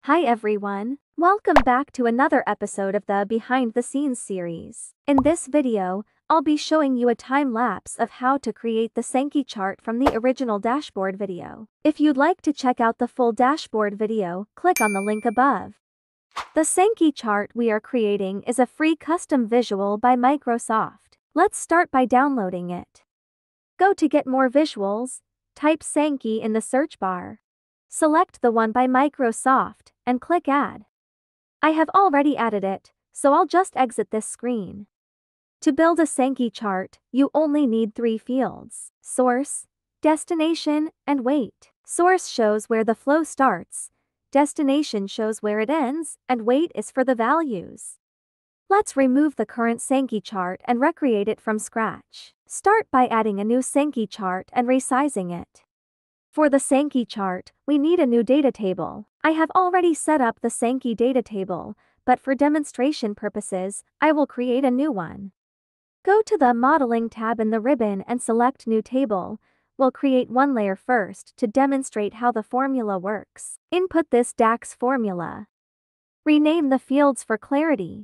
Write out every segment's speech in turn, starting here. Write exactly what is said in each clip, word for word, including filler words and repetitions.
Hi everyone, welcome back to another episode of the Behind the Scenes series. In this video, I'll be showing you a time lapse of how to create the Sankey chart from the original dashboard video. If you'd like to check out the full dashboard video, click on the link above. The Sankey chart we are creating is a free custom visual by Microsoft. Let's start by downloading it. Go to Get More Visuals, type Sankey in the search bar. Select the one by Microsoft and click Add. I have already added it, so I'll just exit this screen. To build a Sankey chart, you only need three fields: source, destination, and weight. Source shows where the flow starts, destination shows where it ends, and weight is for the values. Let's remove the current Sankey chart and recreate it from scratch. Start by adding a new Sankey chart and resizing it. For the Sankey chart, we need a new data table. I have already set up the Sankey data table, but for demonstration purposes, I will create a new one. Go to the Modeling tab in the ribbon and select New Table. We'll create one layer first to demonstrate how the formula works. Input this DAX formula. Rename the fields for clarity.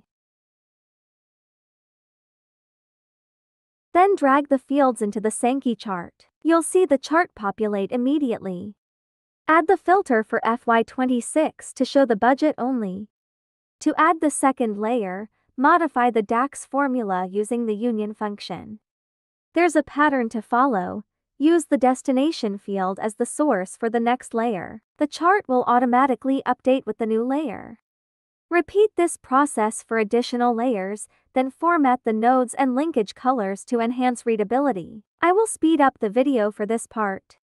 Then drag the fields into the Sankey chart. You'll see the chart populate immediately. Add the filter for F Y twenty-six to show the budget only. To add the second layer, modify the DAX formula using the union function. There's a pattern to follow. Use the destination field as the source for the next layer. The chart will automatically update with the new layer. Repeat this process for additional layers, then format the nodes and linkage colors to enhance readability. I will speed up the video for this part.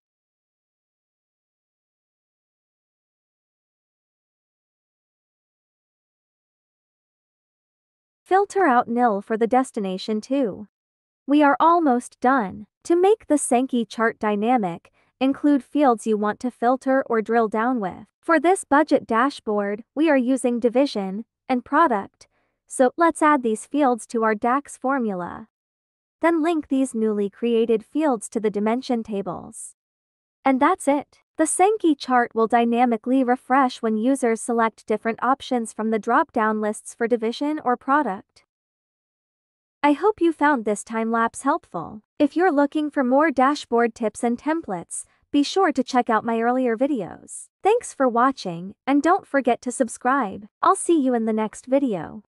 Filter out nil for the destination too. We are almost done. To make the Sankey chart dynamic, include fields you want to filter or drill down with. For this budget dashboard, we are using division and product, so let's add these fields to our DAX formula. Then link these newly created fields to the dimension tables. And that's it. The Sankey chart will dynamically refresh when users select different options from the drop-down lists for division or product. I hope you found this time-lapse helpful. If you're looking for more dashboard tips and templates, be sure to check out my earlier videos. Thanks for watching, and don't forget to subscribe. I'll see you in the next video.